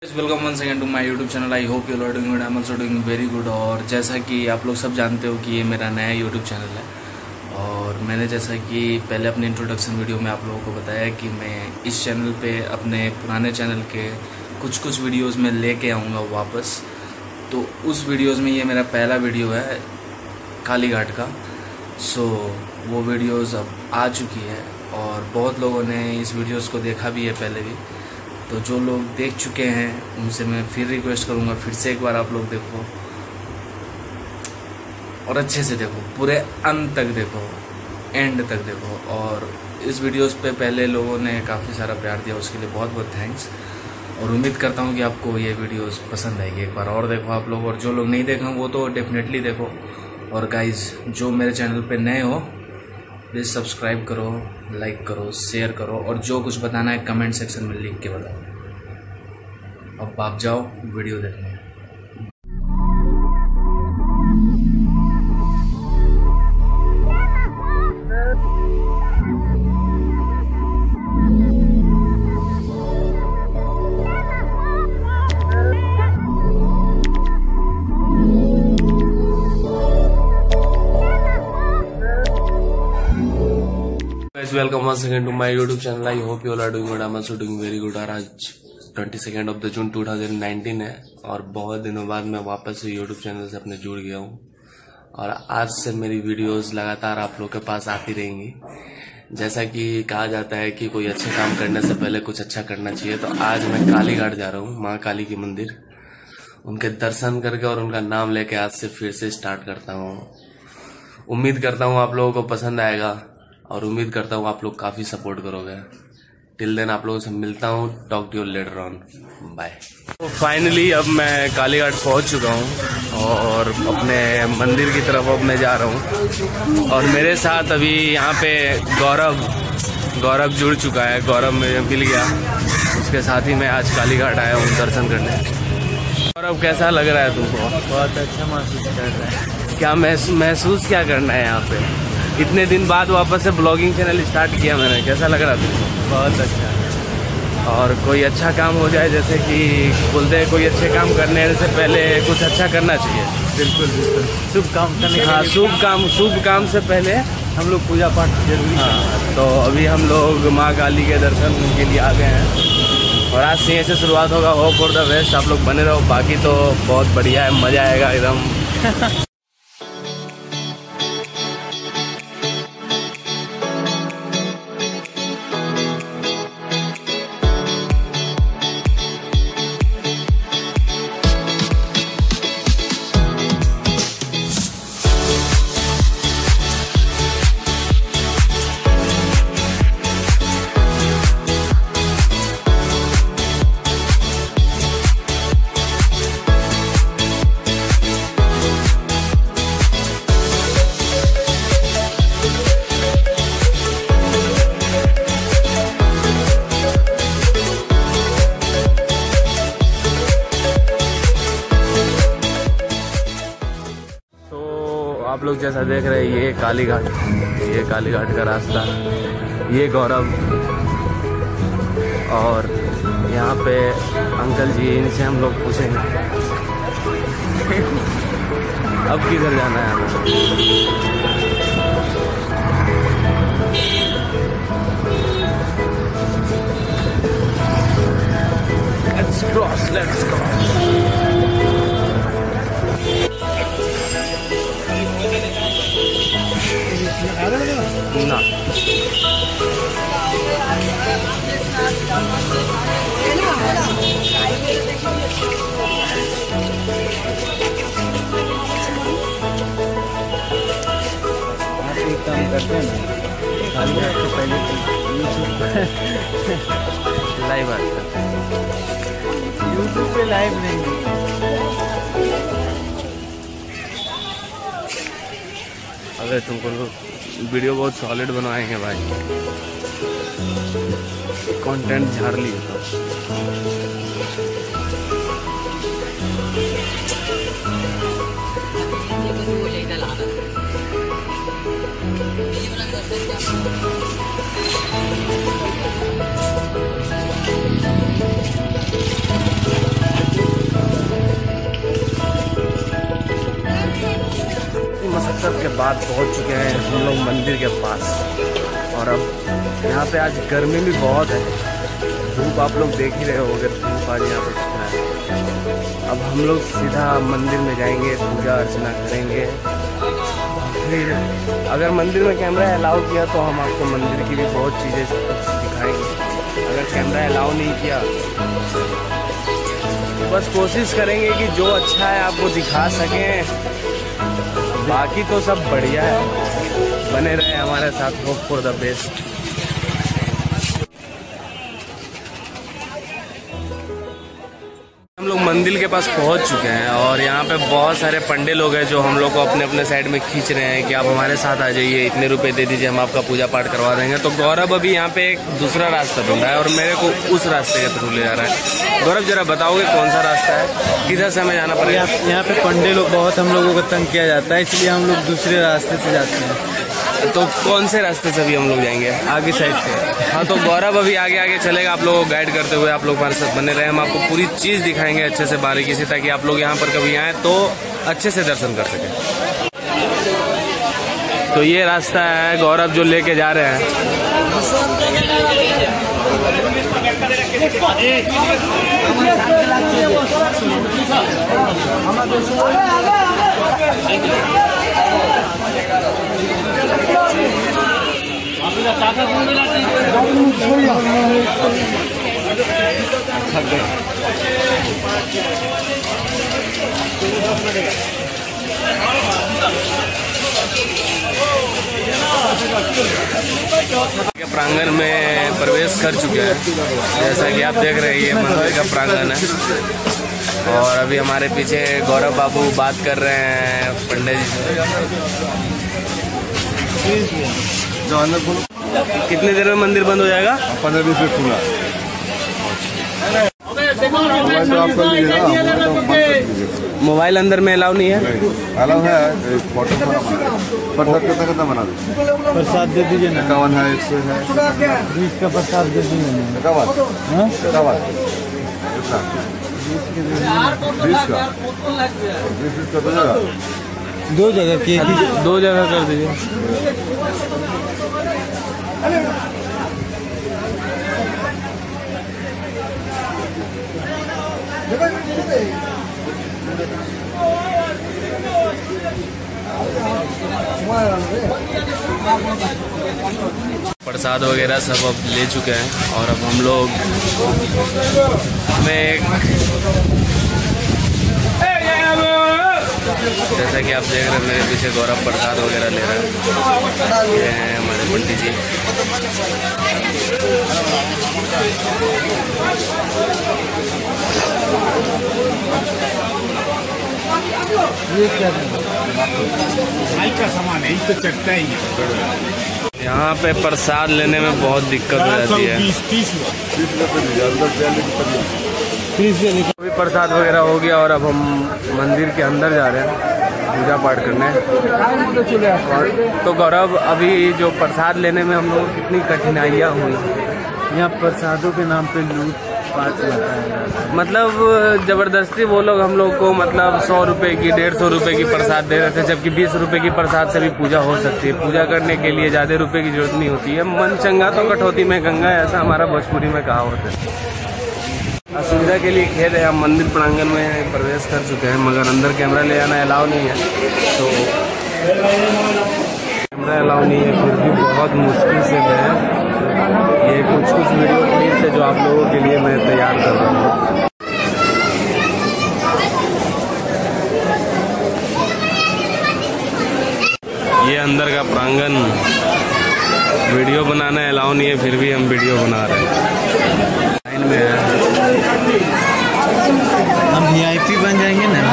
Welcome once again to my YouTube channel. I hope you are doing good. I am also doing very good. और जैसा कि आप लोग सब जानते हो कि ये मेरा नया यूट्यूब चैनल है, और मैंने जैसा कि पहले अपने इंट्रोडक्शन वीडियो में आप लोगों को बताया कि मैं इस चैनल पे अपने पुराने चैनल के कुछ वीडियोस में लेके आऊँगा वापस। तो उस वीडियोस में ये मेरा पहला वीडियो है कालीघाट का। सो वो वीडियोस अब आ चुकी है और बहुत लोगों ने इस वीडियोस को देखा भी है पहले भी। तो जो लोग देख चुके हैं उनसे मैं फिर रिक्वेस्ट करूंगा, फिर से एक बार आप लोग देखो और अच्छे से देखो, पूरे अंत तक देखो, एंड तक देखो। और इस वीडियोस पे पहले लोगों ने काफ़ी सारा प्यार दिया, उसके लिए बहुत बहुत थैंक्स। और उम्मीद करता हूँ कि आपको ये वीडियोस पसंद आएगी। एक बार और देखो आप लोग, और जो लोग नहीं देखे वो तो डेफिनेटली देखो। और गाइज जो मेरे चैनल पे नए हो प्लीज़ सब्सक्राइब करो, लाइक करो, शेयर करो, और जो कुछ बताना है कमेंट सेक्शन में लिख के बताओ। अब आप जाओ वीडियो देखने। Welcome once again to my YouTube channel. I hope you all are doing good. I am also doing very good. और आज 22 ऑफ द जून 2019 है और बहुत दिनों बाद मैं वापस से यूट्यूब चैनल से अपने जुड़ गया हूँ। और आज से मेरी वीडियोस लगातार आप लोग के पास आती रहेंगी। जैसा कि कहा जाता है कि कोई अच्छे काम करने से पहले कुछ अच्छा करना चाहिए, तो आज मैं कालीघाट जा रहा हूँ, माँ काली की मंदिर। उनके दर्शन करके और उनका नाम लेके आज से फिर से स्टार्ट करता हूँ। उम्मीद करता हूँ आप लोगों को पसंद आएगा और उम्मीद करता हूँ आप लोग काफी सपोर्ट करोगे। टिल देन आप लोगों से मिलता हूँ। Talk to you later on. Bye. तो फाइनली अब मैं कालीघाट पहुँच चुका हूँ और अपने मंदिर की तरफ अब मैं जा रहा हूँ। और मेरे साथ अभी यहाँ पे गौरव जुड़ चुका है। गौरव मुझे मिल गया, उसके साथ ही मैं आज कालीघाट आया हूँ दर्शन करने। गौरव कैसा लग रहा है तुमको? बहुत अच्छा महसूस कर रहा है। क्या महसूस क्या करना है यहाँ पे? इतने दिन बाद वापस से ब्लॉगिंग चैनल स्टार्ट किया मैंने, कैसा लग रहा तुमको? बहुत अच्छा। और कोई अच्छा काम हो जाए, जैसे कि बोलते हैं कोई अच्छे काम करने से पहले कुछ अच्छा करना चाहिए। बिल्कुल बिल्कुल, शुभ काम करने। हाँ, शुभ काम से पहले हम लोग पूजा पाठ जरूरी। हाँ, तो अभी हम लोग माँ काली के दर्शन के लिए आ गए हैं और आज से ऐसे शुरुआत होगा। होप फॉर द बेस्ट, आप लोग बने रहो। बाकी तो बहुत बढ़िया है, मजा आएगा एकदम। आप लोग जैसा देख रहे हैं ये कालीघाट का रास्ता, ये गौरव। और यहाँ पे अंकल जी, इनसे हम लोग पूछेंगे अब किधर जाना है हमें। Let's cross. ना एक काम करते हैं ना, कालीघाट से पहले लाइव आता यूट्यूब पे लाइव नहीं। अगर तुमको वीडियो बहुत सॉलिड बनवाएंगे भाई, कंटेंट झाड़ लिए तो। बाद पहुंच चुके हैं हम लोग मंदिर के पास। और अब यहाँ पे आज गर्मी भी बहुत है, धूप आप लोग देख ही रहे होंगे, धूप आज यहाँ पे कितना है। अब हम लोग सीधा मंदिर में जाएंगे, पूजा अर्चना करेंगे। फिर अगर मंदिर में कैमरा अलाउ किया तो हम आपको मंदिर की भी बहुत चीज़ें दिखाएंगे। अगर कैमरा अलाउ नहीं किया तो बस कोशिश करेंगे कि जो अच्छा है आपको दिखा सकें। बाकी तो सब बढ़िया है, बने रहे हमारे साथ, होप फॉर द बेस्ट। हम लोग मंदिर के पास पहुंच चुके हैं और यहाँ पे बहुत सारे पंडे लोग हैं जो हम लोग को अपने अपने साइड में खींच रहे हैं कि आप हमारे साथ आ जाइए, इतने रुपए दे दीजिए, हम आपका पूजा पाठ करवा देंगे। तो गौरव अभी यहाँ पे एक दूसरा रास्ता ढूंढ रहा है और मेरे को उस रास्ते के थ्रू ले जा रहा है। गौरव जरा बताओगे कौन सा रास्ता है, किधर से हमें जाना पड़ेगा? यहाँ पे पंडे लोग बहुत हम लोगों को तंग किया जाता है, इसलिए हम लोग दूसरे रास्ते से जाते हैं। तो कौन से रास्ते से अभी हम लोग जाएंगे? आगे साइड से। हाँ, तो गौरव अभी आगे आगे चलेगा, आप लोगों को गाइड करते हुए। आप लोग हमारे साथ बने रहे, हम आपको पूरी चीज़ दिखाएंगे अच्छे से बारीकी से, ताकि आप लोग यहाँ पर कभी आएँ तो अच्छे से दर्शन कर सकें। तो ये रास्ता है गौरव जो लेके जा रहे हैं। के प्रांगण में प्रवेश कर चुके हैं। जैसा कि आप देख रहे हैं, ये मंदिर का प्रांगण है और अभी हमारे पीछे गौरव बाबू बात कर रहे हैं पंडित जी से। कितनी देर में मंदिर बंद हो जाएगा? 15-20 मिनट खुला। मोबाइल अंदर में अलाउ नहीं है? अलाउ है, फोटो प्रसाद कितना बना दो? प्रसाद दे दीजिए ना। 51 है, 100 है, 20 का प्रसाद दे दीजिए ना। 20 दो जगह की, दो जगह कर दीजिए। प्रसाद वगैरह सब अब ले चुके हैं और अब हम लोग जैसा कि आप देख रहे हैं मेरे पीछे गौरव प्रसाद वगैरह ले रहा है। ये हैं हमारे पंडित जी। ये क्या भाई का सामान है, तो चकता ही है। यहाँ पे प्रसाद लेने में बहुत दिक्कत हो जाती है। 30 अभी प्रसाद वगैरह हो गया और अब हम मंदिर के अंदर जा रहे हैं पूजा पाठ करने। तो गौरव, अभी जो प्रसाद लेने में हम लोगों को कितनी कठिनाइयाँ हुई? यहाँ प्रसादों के नाम पे लूट पाट होता है। मतलब जबरदस्ती वो लोग हम लोग को 100 रुपए की 150 रुपए की प्रसाद दे रहे थे, जबकि 20 रुपए की प्रसाद से भी पूजा हो सकती है। पूजा करने के लिए ज्यादा रुपए की जरूरत नहीं होती है। मन चंगा तो कटौती में गंगा, ऐसा हमारा भोजपुरी में कहावत है। असुविधा के लिए खेद है, हम मंदिर प्रांगण में प्रवेश कर चुके हैं, मगर अंदर कैमरा ले जाना अलाउ नहीं है। तो कैमरा अलाउ नहीं है, फिर भी बहुत मुश्किल से मैं ये कुछ वीडियो क्लिप्स है जो आप लोगों के लिए मैं तैयार कर रहा हूँ। ये अंदर का प्रांगण, वीडियो बनाना अलाउ नहीं है, फिर भी हम वीडियो बना रहे हैं। लाइन में है, हम VIP बन जाएंगे ना।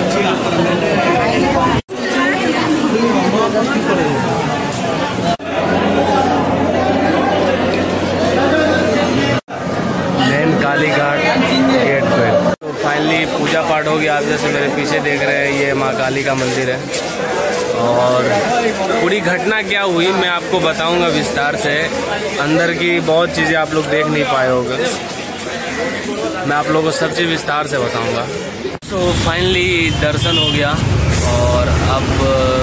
मेन काली घाट गेट पे। तो फाइनली पूजा पाठ हो गया। आप जैसे मेरे पीछे देख रहे हैं, ये माँ काली का मंदिर है और पूरी घटना क्या हुई मैं आपको बताऊंगा विस्तार से। अंदर की बहुत चीज़ें आप लोग देख नहीं पाए होंगे, मैं आप लोगों को सब चीज़ विस्तार से बताऊंगा। तो फाइनली दर्शन हो गया और अब दर्शन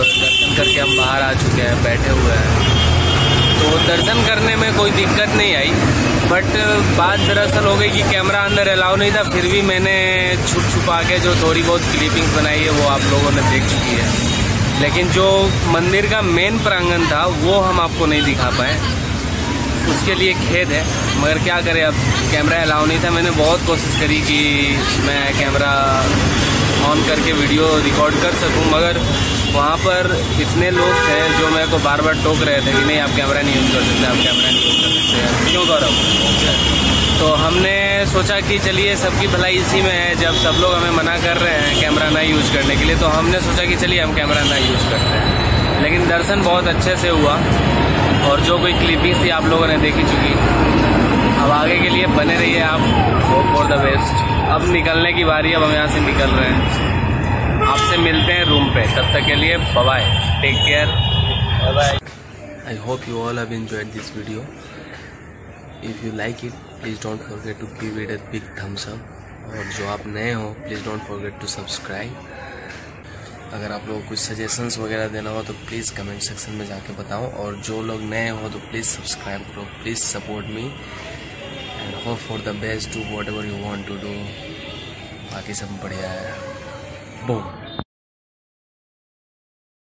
दर्शन करके हम बाहर आ चुके हैं, बैठे हुए हैं। तो दर्शन करने में कोई दिक्कत नहीं आई, बट बात दरअसल हो गई कि कैमरा अंदर अलाउ नहीं था। फिर भी मैंने छुप छुपा के जो थोड़ी बहुत क्लिपिंग्स बनाई है वो आप लोगों ने देख चुकी है। लेकिन जो मंदिर का मेन प्रांगण था वो हम आपको नहीं दिखा पाए, उसके लिए खेद है। मगर क्या करें, अब कैमरा अलाउ नहीं था। मैंने बहुत कोशिश करी कि मैं कैमरा ऑन करके वीडियो रिकॉर्ड कर सकूं, मगर वहाँ पर इतने लोग थे जो मेरे को बार बार टोक रहे थे कि नहीं आप कैमरा नहीं यूज़ कर सकते, आप कैमरा नहीं यूज़ कर सकते। क्यों गौरव? तो हमने सोचा कि चलिए सबकी भलाई इसी में है। जब सब लोग हमें मना कर रहे हैं कैमरा ना यूज़ करने के लिए, तो हमने सोचा कि चलिए हम कैमरा ना यूज़ करते हैं। लेकिन दर्शन बहुत अच्छे से हुआ और जो कोई क्लिपिंग्स थी आप लोगों ने देखी चुकी। अब आगे के लिए बने रहिए आप, होप फॉर द बेस्ट। अब निकलने की बारी, अब हम यहाँ से निकल रहे हैं। आपसे मिलते हैं रूम पे, तब तक के लिए bye bye, take care, bye bye. I hope you all have enjoyed this video. If you like it please don't forget to give it a big thumbs up, और जो आप नए हो please don't forget to subscribe. अगर आप लोगों को कुछ सजेशंस वगैरह देना हो तो प्लीज़ कमेंट सेक्शन में जाके बताओ, और जो लोग नए हो तो प्लीज़ सब्सक्राइब करो, please support me and hope for the best, do whatever you want to do. बाकी सब बढ़िया है। बोम।